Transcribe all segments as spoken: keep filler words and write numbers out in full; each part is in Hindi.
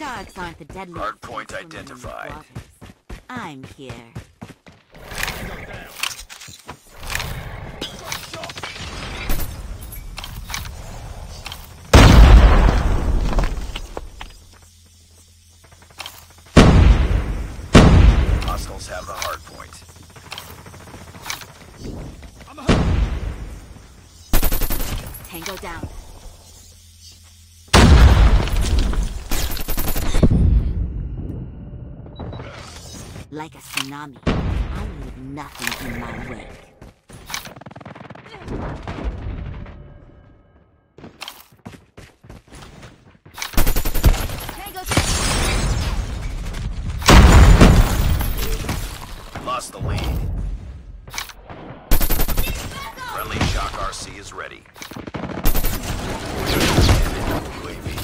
Sharks aren't the deadly. Hard point identified. I'm here. Hostiles have the hard point. Tango down. Like a tsunami, I leave nothing in my wake. Lost the lead. Friendly Shock R C is ready. U A V.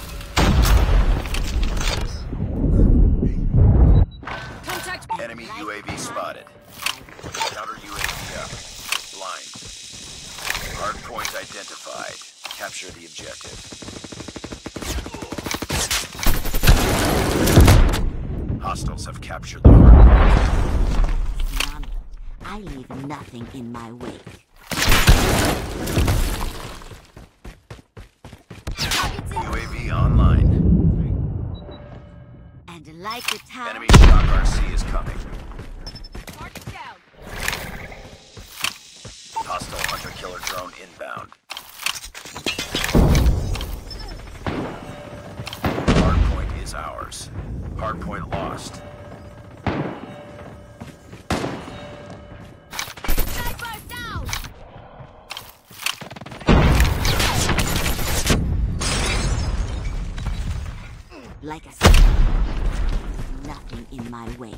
Enemy U A V spotted. Counter U A V up. Blind. Hard point identified. Capture the objective. Hostiles have captured the hard point. Tsunami, I leave nothing in my wake. U A V online. And like the tower. Enemy Shock R C is coming. Hostile hunter-killer drone inbound. Hardpoint is ours. Hardpoint lost. Sniper's down! Like a tsunami, nothing in my wake.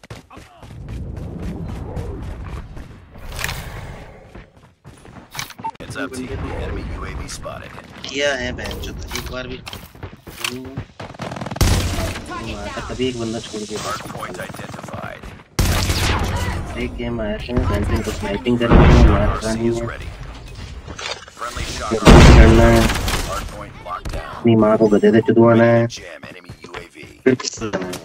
It's up to you. Enemy U A V spotted. किया है बहन जो एक बार भी मारा कभी एक बंदा छोड़ के Hardpoint identified. एक गेम आया था बहन को स्नाइपिंग करने में मार रहा R C is है ready. Friendly Shock R C करना है Hardpoint locked down. अपनी माँ को गधे से चुदवाना है Jam enemy U A V. फिर चलाना है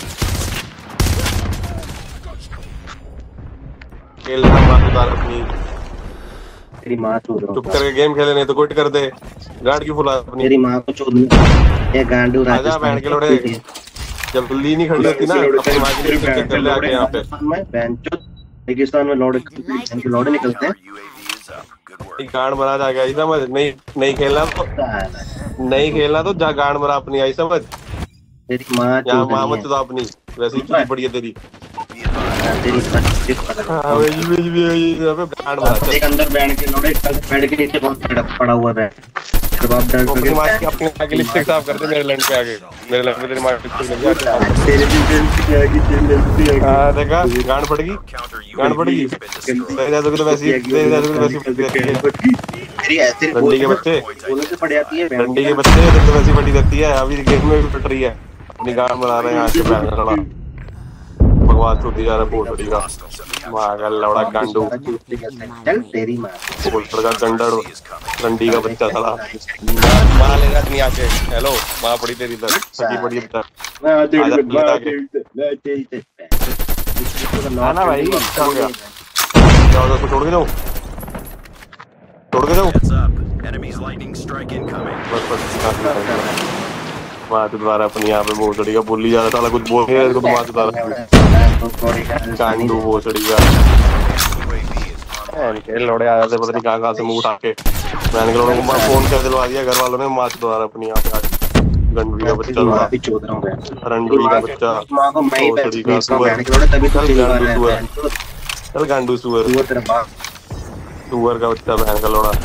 खेल रहा माँ उतार अपनी तेरी माँ चोद रहा चुप करके गेम खेले नहीं तो क्विट कर दे गार्ड की फुला अपनी तेरी माँ को चोद ये गांडू आजा बहन के लोड़े जल्दी नहीं खड़ी होती ना अपनी माँ के लिए चेक कर ले आके यहाँ पे मैं बहन चोद रेगिस्तान में लौड़े इनके लौड़े निकलते हैं U A V is up. Good work. एक गांड बना जाके आई समझ नहीं नहीं खेलना तो नहीं खेलना तो जा गांड बना अपनी आई समझ तेरी माँ यहाँ चोद माँ मत चुदा अपनी वैसे ही चुदी पड़ी है तेरी तेरी हाँ वही वही वही यहाँ पे गांड बना एक अंदर बैठ के लौड़े बैठ के नीचे बहुत पड़ा हुआ है जब आप डर अपनी माँ की अपनी माँ की लिपस्टिक साफ करते मेरे लैंड पे आगे मेरे लैंड पे तेरी माँ की लिपस्टिक लगी आगे तेरे भी लिपस्टिक आएगी तेरी लिपस्टिक आएगी हाँ देखा गांड पड़ेगी Counter U A गांड V पड़ेगी has been destroyed. तेरे दादू की तो वैसी तेरे दादू की तो वैसी पड़ी रहती है तेरी ऐसे डंडी के बच्चे बोलने से पड़ जाती है डंडी के बच्चे तेरे तो वैसी पड़ी रहती है अभी गेम में भी फट रही है अपनी गांड बना रहे हैं यहाँ से बैठ रहा भगवान छूटी जा रहा है पोटड़ी का Hostiles have captured. माँ का लौड़ा गांडू चल तेरी माँ पोटर का गंडड़ डंडी का बच्चा साला माँ लेगा नहीं आके हेलो माँ पड़ी तेरी इधर सगी पड़ी इधर मैं तेरी आजा, मैं आगे। तेरी मैं तेरी ना ना भाई क्या हो गया क्या हो गया उसको छोड़ के जाऊँ छोड़ के जाऊँ Heads up. Enemy's lightning strike incoming. बस बस माँ दोबारा अपनी यहाँ पे भोसड़ी का बोली जा रहा साला कुछ बोल रहा है इसको तो माँ दोबारा गांडू भोसड़ी का U A V is online. के लौड़े आ जाते पता नहीं कहाँ कहाँ से मुंह उठा के मैंने के लोगों को फोन कर दिलवा दिया घर वालों ने माँ दोबारा अपनी यहाँ पे आके गंडूरी का बच्चा लौड़ा भी चोद रहा हूँ रंडूरी का बच्चा माँ को मैं ही भोसड़ी का बैठ के सुअर लौड़े तभी तो चल तेरी गांडू बात है सुअर चल गांडू सुअर वो तेरा बाप सुअर का बच्चा बहन का लौड़ा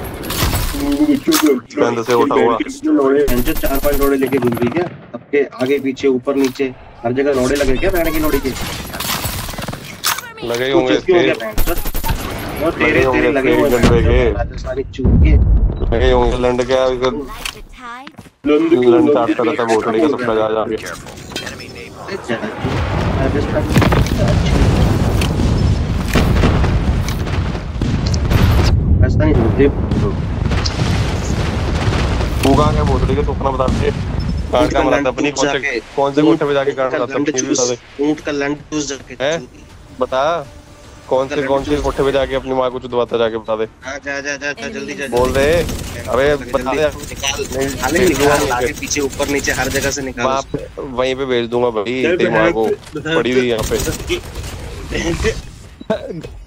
गंद से उठा हुआ लौड़े चार पांच लौड़े लेके घूम रही क्या सबके आगे पीछे ऊपर नीचे हर जगह लौड़े लगे क्या बैठ के लौड़ी के लगे होंगे इसके वो तेरे तेरे लगे हुए सारी चूक के लगे होंगे लंड क्या Like the tide, लंड चाट कर रहा था भोसड़ी का सबका जा जा के Careful. Enemy napalm. राजस्थानी तू कहाँ गया भोसड़ी के सपना बता दे काट का मरा था अपनी कौन से कौन से कोठे पे जाके काट रहा था अपनी भी बता दे। ऊंट का लंड चूस जाके है बता कौन से कौन से कोठे पे जाके अपनी माँ को चुदवाता जाके बता दे। हाँ जा जा जा जा जल्दी जा बोल दे अबे बता दे निकाल निकाल आगे पीछे ऊपर नीचे हर जगह से निकाल वहीं पे भेज दूंगा भाई तेरी माँ को पड़ी हुई यहाँ पे।